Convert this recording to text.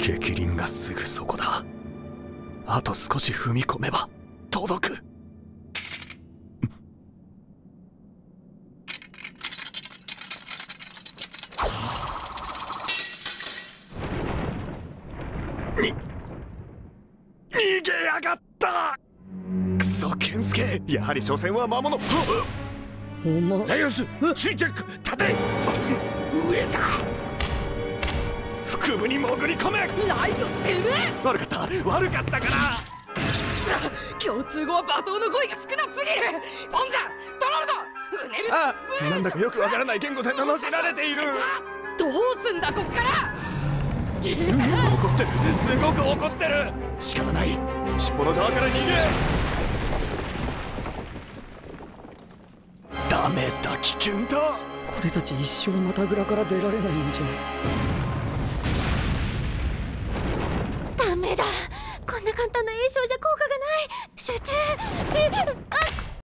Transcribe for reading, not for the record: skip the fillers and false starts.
逆鱗がすぐそこだ。あと少し踏み込めば届く。逃げやがった。クソ健介、やはり所詮は魔物。 お前ライオス、垂直立て。上だ。 腹部に潜り込め。 ライオスてめえ。 悪かったから。 共通語は罵倒の声が少なすぎる。ポンザ、トロルド、うねる。 あ、なんだかよくわからない言語で罵られている。 どうすんだこっから。 怒ってる、すごく怒ってる。仕方ない、尻尾の側から逃げ。ダメだ、危険だ。 これたち一生またぐらから出られないんじゃ。 ダメだ、こんな簡単な栄唱じゃ効果がない。集中。